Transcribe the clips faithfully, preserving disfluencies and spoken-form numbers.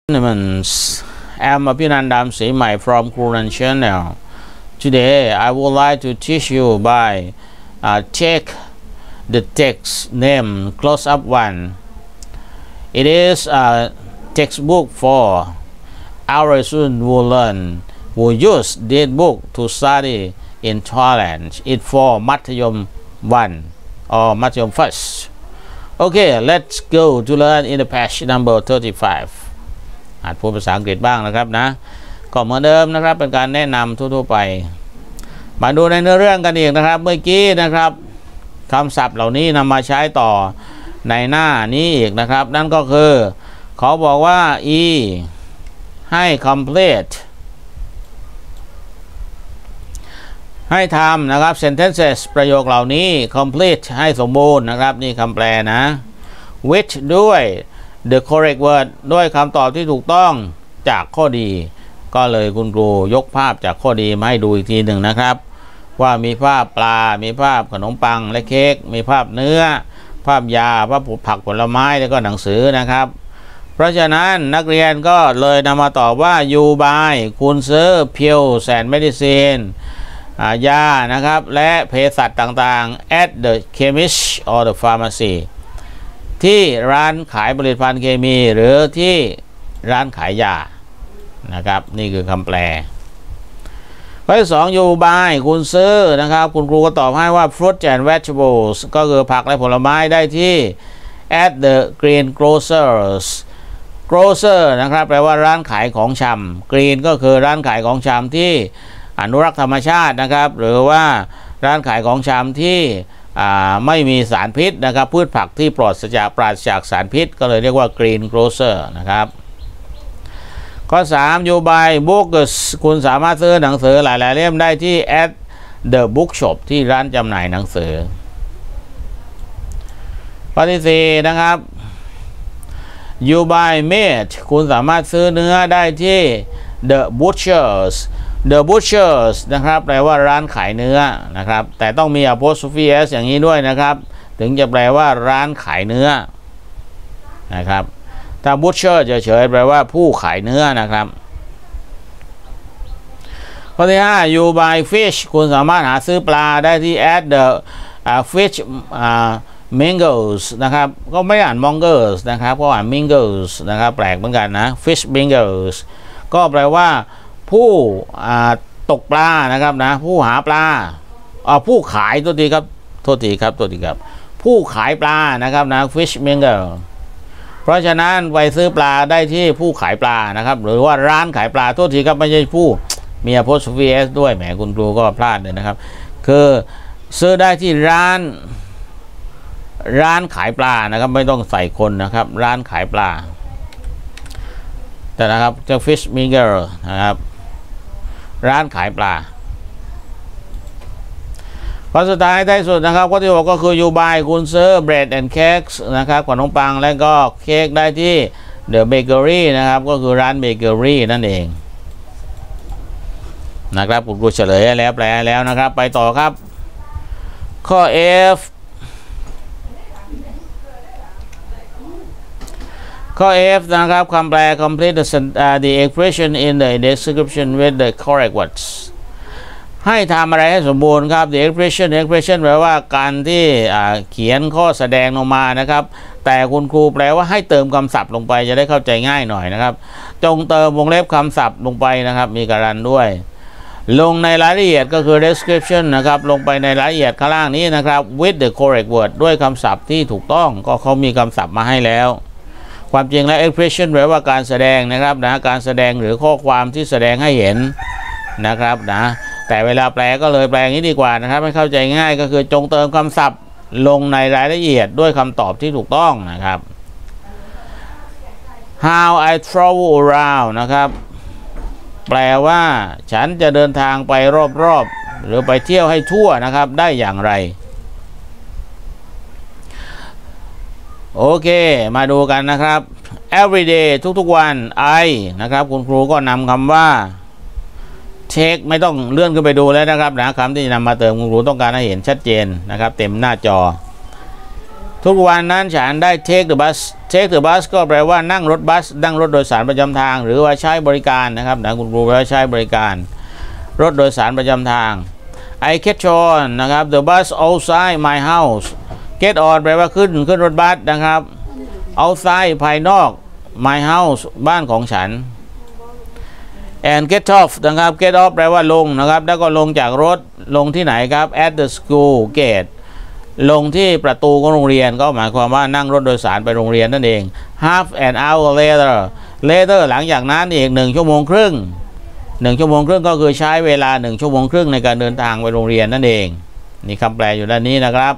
I'm Abhinandam Seimai from Quran Channel. Today I would like to teach you by uh, take the text name close up one. It is a textbook for our students who learn who use this book to study in Thailand. It's for Mathayom one or Mathayom first. Okay, let's go to learn in the page number thirty-five. อาจพูดภาษาอังกฤษบ้างนะครับนะก็เหมือนเดิมนะครับเป็นการแนะนำทั่วๆไปมาดูในเนื้อเรื่องกันอีกนะครับเมื่อกี้นะครับคำศัพท์เหล่านี้นำมาใช้ต่อในหน้านี้อีกนะครับนั่นก็คือเขาบอกว่า e ให้ complete ให้ทำนะครับ sentences ประโยคเหล่านี้ complete ให้สมบูรณ์นะครับนี่คำแปลนะ with ด้วย the correct word ด้วยคำตอบที่ถูกต้องจากข้อดีก็เลยคุณครูยกภาพจากข้อดีมาให้ดูอีกทีหนึ่งนะครับว่ามีภาพปลามีภาพขนมปังและเค้กมีภาพเนื้อภาพยาภาพผักผลไม้แล้วก็หนังสือนะครับเพราะฉะนั้นนักเรียนก็เลยนำมาตอบว่า you buy คุณซื้อ pills and medicine ยานะครับและเภสัชต่างๆ at the chemist or the pharmacy ที่ร้านขายผลิตภัณฑ์เคมีหรือที่ร้านขายยานะครับนี่คือคำแปลข้อที่สอง you buy คุณซื้อนะครับคุณครูก็ตอบให้ว่า fruit and vegetables ก็คือผักและผลไม้ได้ที่ at the green grocers grocer นะครับแปลว่าร้านขายของชำ green ก็คือร้านขายของชำที่อนุรักษ์ธรรมชาตินะครับหรือว่าร้านขายของชำที่ไม่มีสารพิษนะครับพืชผักที่ปลอดจากปราศจากสารพิษก็เลยเรียกว่า green grocer นะครับข้อสาม you buy books คุณสามารถซื้อหนังสือหลายๆเล่มได้ที่ at the bookshop ที่ร้านจำหน่ายหนังสือข้อที่สี่นะครับ you buy meat คุณสามารถซื้อเนื้อได้ที่ the butchers the butchers นะครับแปลว่าร้านขายเนื้อนะครับแต่ต้องมี apostrophe s อย่างนี้ด้วยนะครับถึงจะแปลว่าร้านขายเนื้อนะครับถ้า butcher จะเฉยแปลว่าผู้ขายเนื้อนะครับข้อที่ห้า you buy fish คุณสามารถหาซื้อปลาได้ที่ at the uh, fish uh, mingles นะครับก็ไม่อ่าน mongers นะครับก็อ่าน mingles นะครับแปลกเหมือนกันนะ fish mingles ก็แปลว่าผู้ตกปลานะครับนะผู้หาปลาผู้ขายตัวทีครับโทษทีครับตัวทีครับผู้ขายปลานะครับนะ fish monger เพราะฉะนั้นไปซื้อปลาได้ที่ผู้ขายปลานะครับหรือว่าร้านขายปลาโทษทีครับไม่ใช่ผู้มี apostrophe s ด้วยแหมคุณครูก็พลาดเลยนะครับคือซื้อได้ที่ร้านร้านขายปลานะครับไม่ต้องใส่คนนะครับร้านขายปลาแต่นะครับจะ fish monger นะครับร้านขายปลาข้อสุดท้ายท้ายสุดนะครับข้อที่หกก็คือ you buy คุณซื้อ bread and cakes นะครับขนมปังและก็เค้กได้ที่ the bakery นะครับก็คือร้านเบเกอรี่นั่นเองนะครับผมดูเฉลยแล้วแปลแล้วนะครับไปต่อครับข้อ F ข้อ F นะครับคำแปล complete the, uh, the expression in the description with the correct words ให้ทำอะไรให้สมบูรณ์ครับ the expression expression แปลว่าการที่เขียนข้อแสดงลงมานะครับแต่คุณครูแปลว่าให้เติมคำศัพท์ลงไปจะได้เข้าใจง่ายหน่อยนะครับจงเติมวงเล็บคำศัพท์ลงไปนะครับมีการันด้วยลงในรายละเอียดก็คือ description นะครับลงไปในรายละเอียดข้างล่างนี้นะครับ with the correct word ด้วยคำศัพท์ที่ถูกต้องก็เขามีคำศัพท์มาให้แล้วความจริงแล้ว expression แปลว่าการแสดงนะครับนะการแสดงหรือข้อความที่แสดงให้เห็นนะครับนะแต่เวลาแปลก็เลยแปลงี้ดีกว่านะครับให้เข้าใจง่ายก็คือจงเติมคำศัพท์ลงในรายละเอียดด้วยคำตอบที่ถูกต้องนะครับ how I travel around นะครับแปลว่าฉันจะเดินทางไปรอบๆหรือไปเที่ยวให้ทั่วนะครับได้อย่างไรโอเคมาดูกันนะครับ everyday ทุกๆวัน I นะครับคุณครูก็นำคำว่า take ไม่ต้องเลื่อนขึ้นไปดูแล้วนะครับนะคำที่นำมาเติมคุณครูต้องการให้เห็นชัดเจนนะครับเต็มหน้าจอทุกวันนั้นฉันได้ take the bus take the bus ก็แปลว่านั่งรถบัสนั่งรถโดยสารประจำทางหรือว่าใช้บริการนะครับนะคุณครูแปลว่าใช้บริการรถโดยสารประจำทาง I catch on นะครับ the bus outside my house get on แปลว่าขึ้นขึ้นรถบัสนะครับ outside ภายนอก my house บ้านของฉัน and get off นะครับ get off แปลว่าลงนะครับแล้วก็ลงจากรถลงที่ไหนครับ at the school gate ลงที่ประตูของโรงเรียนก็หมายความว่านั่งรถโดยสารไปโรงเรียนนั่นเอง half an hour later later หลังจากนั้นอีกหนึ่งชั่วโมงครึ่งหนึ่งชั่วโมงครึ่งก็คือใช้เวลาหนึ่งชั่วโมงครึ่งในการเดินทางไปโรงเรียนนั่นเองนี่คำแปลอยู่ด้านนี้นะครับ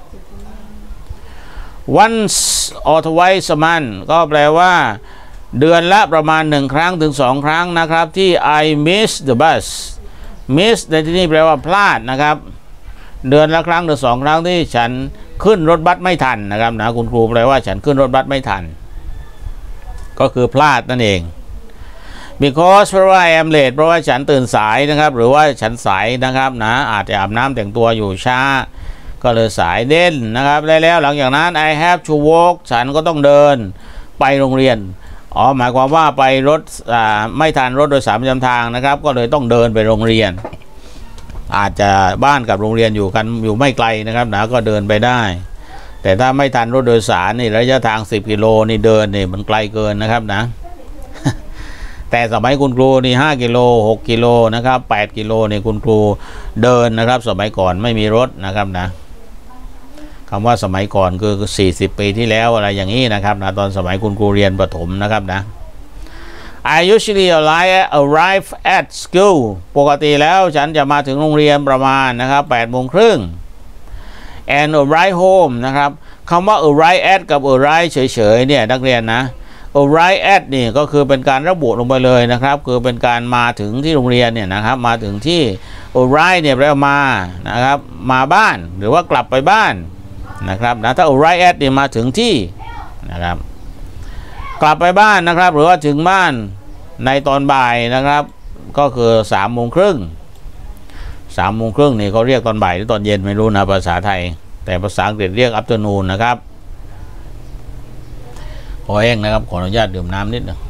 once or twice a month ก็แปลว่าเดือนละประมาณหนึ่งครั้งถึงสองครั้งนะครับที่ I miss the bus miss ในที่นี้แปลว่าพลาดนะครับเดือนละครั้งหรือสองครั้งที่ฉันขึ้นรถบัสไม่ทันนะครับนะคุณครูแปลว่าฉันขึ้นรถบัสไม่ทันก็คือพลาดนั่นเอง because เพราะว่า I am late เพราะว่าฉันตื่นสายนะครับหรือว่าฉันสายนะครับนะอาจจะอาบน้ำแต่งตัวอยู่ช้าก็เลยสายเด่นนะครับแล้วหลังจากนั้น I have to walk ฉันก็ต้องเดินไปโรงเรียนอ๋อหมายความว่าไปรถไม่ทันรถโดยสารประจำทางนะครับก็เลยต้องเดินไปโรงเรียนอาจจะบ้านกับโรงเรียนอยู่กันอยู่ไม่ไกลนะครับนะก็เดินไปได้แต่ถ้าไม่ทันรถโดยสารนี่ระยะทางสิบกิโลนี่เดินนี่มันไกลเกินนะครับนะ แต่สมัยคุณครูนี่ห้ากิโลหกกิโลนะครับแปดกิโลนี่คุณครูเดินนะครับสมัยก่อนไม่มีรถนะครับนะคำว่าสมัยก่อนคือสี่สิบปีที่แล้วอะไรอย่างนี้นะครับนะตอนสมัยคุณครูเรียนประถมนะครับนะ I usually arrive at school ปกติแล้วฉันจะมาถึงโรงเรียนประมาณนะครับแปดโมงครึ่ง and arrive home นะครับคำว่า arrive at กับ arrive เฉยๆเนี่ยนักเรียนนะ arrive at นี่ก็คือเป็นการระบุลงไปเลยนะครับคือเป็นการมาถึงที่โรงเรียนเนี่ยนะครับมาถึงที่ arrive เนี่ยแปลว่ามานะครับมาบ้านหรือว่ากลับไปบ้านนะครับนะถ้า arrive at เนี่ยมาถึงที่นะครับกลับไปบ้านนะครับหรือว่าถึงบ้านในตอนบ่ายนะครับก็คือสามโมงครึ่งสามโมงครึ่งนี่เขาเรียกตอนบ่ายหรือตอนเย็นไม่รู้นะภาษาไทยแต่ภาษาอังกฤษเรียก afternoon นะครับขอเองนะครับขออนุญาตดื่มน้ำนิดนึง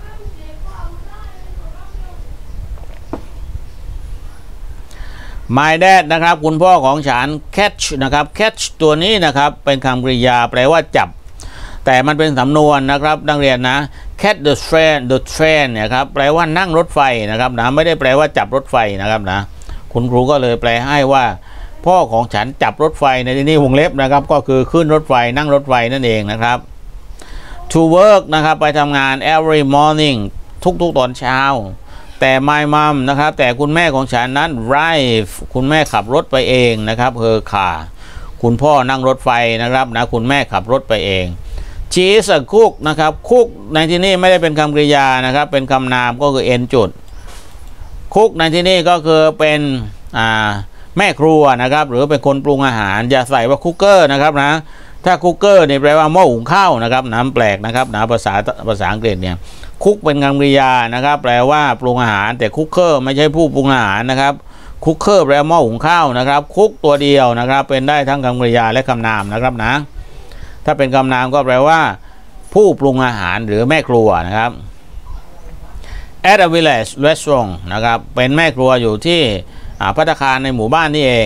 My dad นะครับคุณพ่อของฉัน catch นะครับ catch ตัวนี้นะครับเป็นคำกริยาแปลว่าจับแต่มันเป็นสำนวนนะครับนักเรียนนะ catch the train the train เนี่ยครับแปลว่านั่งรถไฟนะครับนะไม่ได้แปลว่าจับรถไฟนะครับนะคุณครูก็เลยแปลให้ว่าพ่อของฉันจับรถไฟในที่นี้วงเล็บนะครับก็คือขึ้นรถไฟนั่งรถไฟนั่นเองนะครับ to work นะครับไปทำงาน every morning ทุกๆตอนเช้าแต่ my mom นะครับแต่คุณแม่ของฉันนั้น drive คุณแม่ขับรถไปเองนะครับ her car คุณพ่อนั่งรถไฟนะครับนะคุณแม่ขับรถไปเอง she is a cook นะครับ cook ในที่นี้ไม่ได้เป็นคำกริยานะครับเป็นคำนามก็คือ n จุด cook ในที่นี้ก็คือเป็นอ่าแม่ครัวนะครับหรือเป็นคนปรุงอาหารอย่าใส่ว่าคุกเกอร์นะครับนะถ้าคุกเกอร์นี่แปลว่าหม้อหุงข้าวนะครับน้ำแปลกนะครับนะภาษาภาษาอังกฤษเนี่ยคุกเป็นคำกริยานะครับแปลว่าปรุงอาหารแต่คุกเกอร์ไม่ใช่ผู้ปรุงอาหารนะครับคุกเกอร์แปลว่าหม้อหุงข้าวนะครับคุกตัวเดียวนะครับเป็นได้ทั้งคำกริยาและคำนามนะครับนะถ้าเป็นคำนามก็แปลว่าผู้ปรุงอาหารหรือแม่ครัวนะครับ at a village restaurant นะครับเป็นแม่ครัวอยู่ที่ภัตตาคารในหมู่บ้านนี่เอง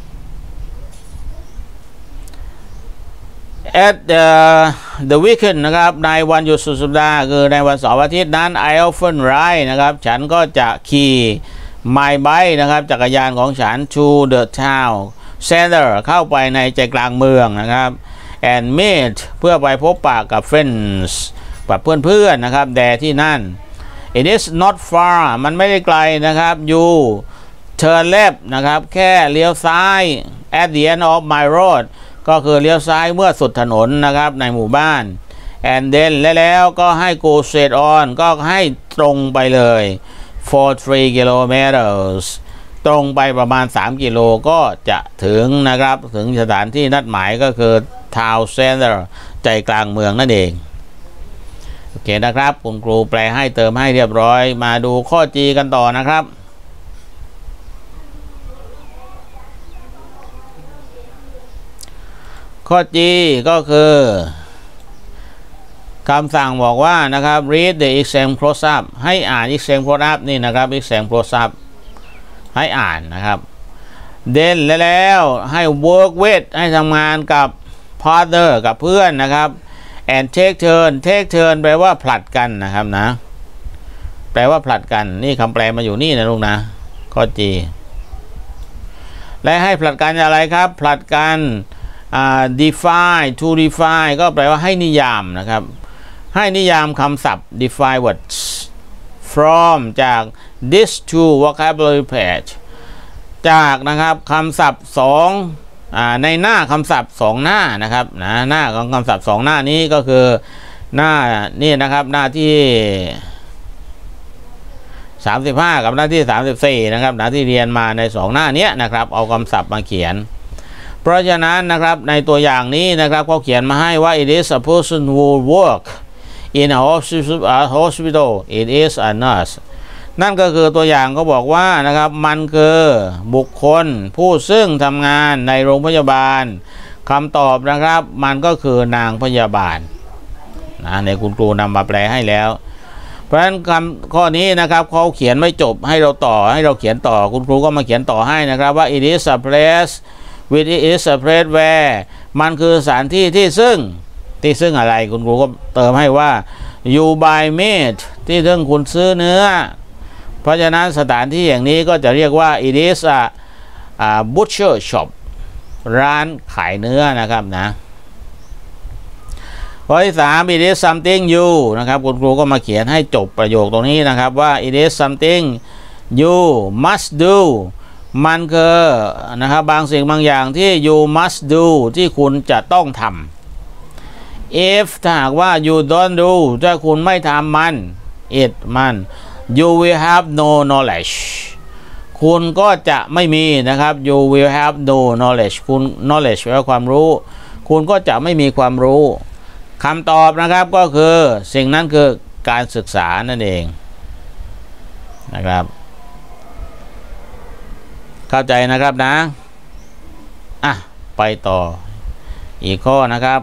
at the the weekend นะครับในวันหยุดสุดสัปดาห์คือในวันเสาร์อาทิตย์นั้น I often ride นะครับฉันก็จะขี่ my bike นะครับจักรยานของฉัน to the town center เข้าไปในใจกลางเมืองนะครับ and meet เพื่อไปพบปะกับ friends กับเพื่อนๆนะครับแต่ที่นั่น it is not far มันไม่ได้ไกลนะครับ you turn left นะครับแค่เลี้ยวซ้าย at the end of my road ก็คือเลี้ยวซ้ายเมื่อสุดถนนนะครับในหมู่บ้าน and then และแล้วก็ให้ go straight on ก็ให้ตรงไปเลย for three kilometers ตรงไปประมาณสามกิโลก็จะถึงนะครับถึงสถานที่นัดหมายก็คือ town center ใจกลางเมืองนั่นเองโอเคนะครับคุณครูแปลให้เติมให้เรียบร้อยมาดูข้อ G กันต่อนะครับข้อ G ก็คือคำสั่งบอกว่านะครับ read the exam close up ให้อ่าน exam close up นี่นะครับ exam close up ให้อ่านนะครับ then แล้วให้ work with ให้ทำงานกับ partner กับเพื่อนนะครับ and take turn take turn แปลว่าผลัดกันนะครับนะแปลว่าผลัดกันนี่คำแปลมาอยู่นี่นะลูกนะข้อ G และให้ผลัดกันอะไรครับผลัดกัน uh, define to define ก็แปลว่าให้นิยามนะครับให้นิยามคำศัพท์ define words from จาก this two vocabulary page จากนะครับคำศัพท์สองในหน้าคำศัพท์สองหน้านะครับนะหน้าของคำศัพท์สองหน้านี้ก็คือหน้านี่นะครับหน้าที่สามสิบห้ากับหน้าที่สามสิบสี่นะครับหน้าที่เรียนมาในสองหน้านี้นะครับเอาคำศัพท์มาเขียนเพราะฉะนั้นนะครับในตัวอย่างนี้นะครับเขาเขียนมาให้ว่า it is a person who work in a hospital it is a nurse นั่นก็คือตัวอย่างเขาบอกว่านะครับมันคือบุคคลผู้ซึ่งทำงานในโรงพยาบาลคำตอบนะครับมันก็คือนางพยาบาลนะในคุณครูนำมาแปลให้แล้วเพราะฉะนั้นคำข้อนี้นะครับเขาเขียนไม่จบให้เราต่อให้เราเขียนต่อคุณครูก็มาเขียนต่อให้นะครับว่า it is a place which is a place where มันคือสถานที่ที่ซึ่งที่ซึ่งอะไรคุณครูก็เติมให้ว่า you buy meat ที่ซึ่งคุณซื้อเนื้อเพราะฉะนั้นสถานที่อย่างนี้ก็จะเรียกว่า it is a, a butcher shop ร้านขายเนื้อนะครับนะข้อที่สาม it is something you นะครับคุณครูก็มาเขียนให้จบประโยคตรงนี้นะครับว่า it is something you must do มันคือนะครับบางสิ่งบางอย่างที่ you must do ที่คุณจะต้องทำ if ถ้าหากว่า you don't do ถ้าคุณไม่ทำมัน it มัน you will have no knowledge คุณก็จะไม่มีนะครับ you will have no knowledge คุณ knowledge แปลว่าความรู้คุณก็จะไม่มีความรู้คำตอบนะครับก็คือสิ่งนั้นคือการศึกษานั่นเองนะครับเข้าใจนะครับนะอ่ะไปต่ออีกข้อนะครับ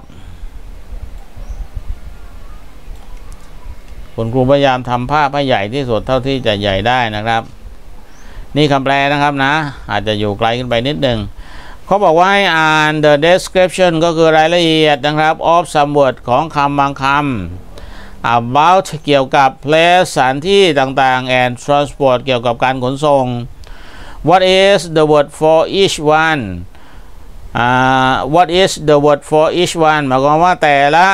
คุณครูพยายามทำภาพให้ใหญ่ที่สุดเท่าที่จะใหญ่ได้นะครับนี่คำแปลนะครับนะอาจจะอยู่ไกลขึ้นไปนิดหนึ่งเขาบอกว่าให้อ่าน the description ก็คือรายละเอียดนะครับ of some word ของคำบางคำ about เกี่ยวกับ place สถานที่ต่างๆ and transport เกี่ยวกับการขนส่ง what is the word for each one uh, what is the word for each one หมายความว่าแต่ละ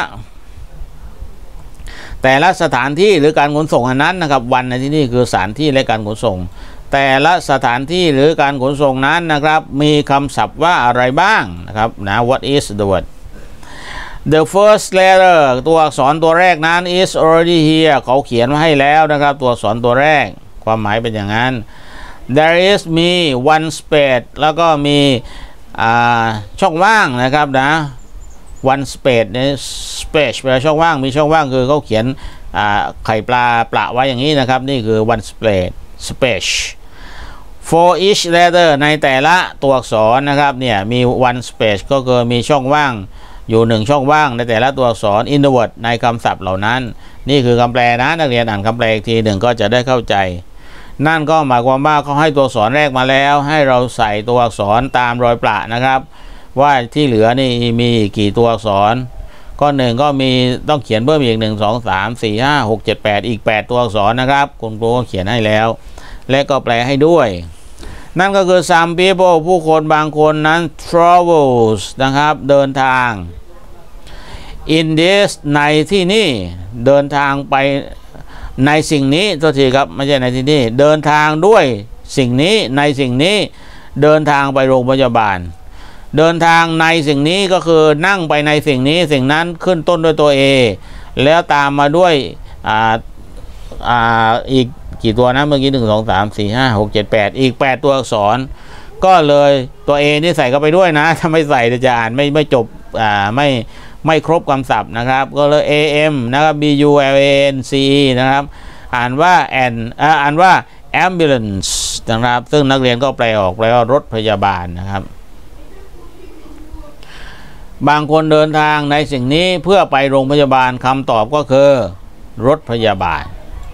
แต่ละสถานที่หรือการขนส่งอันนั้นนะครับวันในที่นี่คือสถานที่และการขนส่งแต่ละสถานที่หรือการขนส่งนั้นนะครับมีคำศัพท์ว่าอะไรบ้างนะครับนะ what is the word the first letter ตัวอักษรตัวแรกนั้น is already here เขาเขียนมาให้แล้วนะครับตัวอักษรตัวแรกความหมายเป็นอย่างนั้น there is มี one space แล้วก็มีช่องว่างนะครับนะ one space เนี่ย space แปลช่องว่างมีช่องว่างคือเขาเขียนไข่ปลาปละไว้อย่างนี้นะครับนี่คือ one space space for each letter ในแต่ละตัวอักษรนะครับเนี่ยมี one space ก็คือมีช่องว่างอยู่หนึ่งช่องว่างในแต่ละตัวอักษร in the word ในคำศัพท์เหล่านั้นนี่คือคำแปลนะนักเรียนอ่านคำแปลอีกทีหนึ่งก็จะได้เข้าใจนั่นก็หมายความว่าเขาให้ตัวอักษรแรกมาแล้วให้เราใส่ตัวอักษรตามรอยประนะครับว่าที่เหลือนี่มีกี่ตัวอักษรข้อหนึ่งก็มีต้องเขียนเพิ่มอีกหนึ่งสองสามสี่ห้าหกเจ็ดแปดอีกแปดตัวอักษรนะครับคุณครูก็เขียนให้แล้วและก็แปลให้ด้วยนั่นก็คือ some people ผู้คนบางคนนั้น travels นะครับเดินทาง in this ในที่นี่เดินทางไปในสิ่งนี้ตัวทีครับไม่ใช่ในที่นี่เดินทางด้วยสิ่งนี้ในสิ่งนี้เดินทางไปโรงพยาบาลเดินทางในสิ่งนี้ก็คือนั่งไปในสิ่งนี้สิ่งนั้นขึ้นต้นด้วยตัว A แล้วตามมาด้วยอ่าอ่าอีกกี่ตัวนะเมื่อกี้หนึ่งสองสามสี่ห้าหกเจ็ดแปดอีกแปดตัวอักษรก็เลยตัว A นี่ใส่เข้าไปด้วยนะถ้าไม่ใส่จะอ่านไม่ไม่จบอ่าไม่ไม่ครบคำศัพท์นะครับก็เลย เอ เอ็ม นะครับ B U L A N C E นะครับอ่านว่า an อ่านว่า ambulance นะครับซึ่งนักเรียนก็แปลออกแปลว่ารถพยาบาลนะครับบางคนเดินทางในสิ่งนี้เพื่อไปโรงพยาบาลคำตอบก็คือรถพยาบาล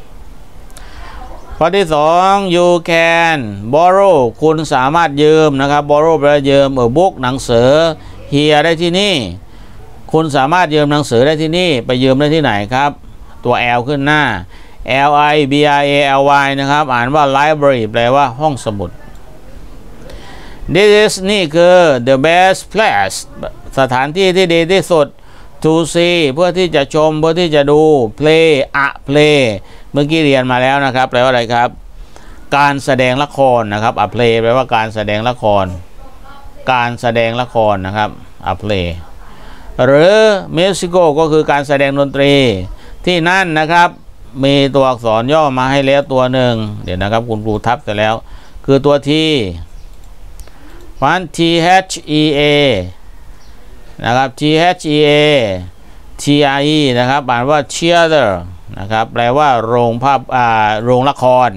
ข้อที่สอง you can borrow คุณสามารถยืมนะครับ borrow แปลว่ายืมเออ book หนังสือ here ได้ที่นี่คุณสามารถยืมหนังสือได้ที่นี่ไปยืมได้ที่ไหนครับตัว L ขึ้นหน้า L I B R A L Y นะครับอ่านว่า library แปลว่าห้องสมุด This is นี่คือ the best place สถานที่ที่ดีที่สุด to see เพื่อที่จะชมเพื่อที่จะดู play a play เมื่อกี้เรียนมาแล้วนะครับแปลว่าอะไรครับการแสดงละครนะครับ a play แปลว่าการแสดงละครการแสดงละครนะครับ a play หรือ musical ก็คือการแสดงดนตรีที่นั่นนะครับมีตัวอักษรย่อมาให้แล้วตัวหนึ่งเดี๋ยวนะครับคุณครูทับไปแล้วคือตัว T ฟัน T H E A นะครับ T H E A T R E นะครับอ่านว่า theater นะครับแปลว่าโรงภาพอ่าโรงละคร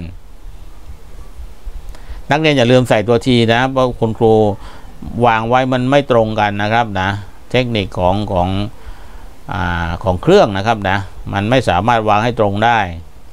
นักเรียนอย่าลืมใส่ตัว T นะเพราะคุณครูวางไว้มันไม่ตรงกันนะครับนะเทคนิคของของอ่าของเครื่องนะครับนะมันไม่สามารถวางให้ตรงได้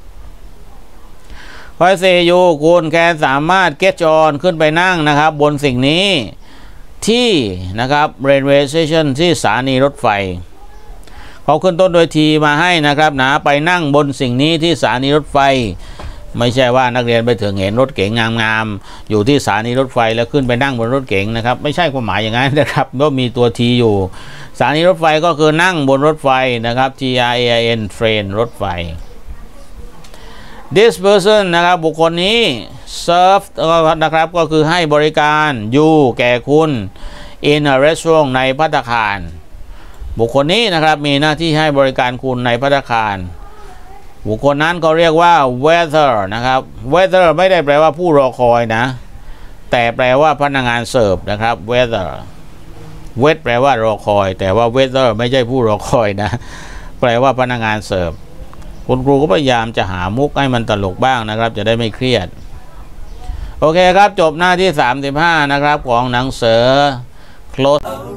ข้อสี่ยูคุณแคนสามารถเก็ตจอนขึ้นไปนั่งนะครับบนสิ่งนี้ที่นะครับ railway station ที่สถานีรถไฟเขาขึ้นต้นโดยทีมาให้นะครับนะไปนั่งบนสิ่งนี้ที่สถานีรถไฟไม่ใช่ว่านักเรียนไปถึงเห็นรถเก๋งงามๆอยู่ที่สถานีรถไฟแล้วขึ้นไปนั่งบนรถเก๋งนะครับไม่ใช่ความหมายอย่างนั้นนะครับเพราะมีตัวทีอยู่สถานีรถไฟก็คือนั่งบนรถไฟนะครับ T R A I N train รถไฟ this person นะครับบุคคลนี้ serve นะครับก็คือให้บริการ you แก่คุณ in a restaurant ในภัตตาคารบุคคลนี้นะครับมีหน้าที่ให้บริการคุณในภัตตาคารบุคคลนั้นเขาเรียกว่า waiter นะครับ waiter ไม่ได้แปลว่าผู้รอคอยนะแต่แปลว่าพนักงานเสิร์ฟนะครับ waiter wait แปลว่ารอคอยแต่ว่า waiter ไม่ใช่ผู้รอคอยนะแปลว่าพนักงานเสิร์ฟคุณครูก็พยายามจะหามุกให้มันตลกบ้างนะครับจะได้ไม่เครียดโอเคครับจบหน้าที่สามสิบห้านะครับของหนังสือ close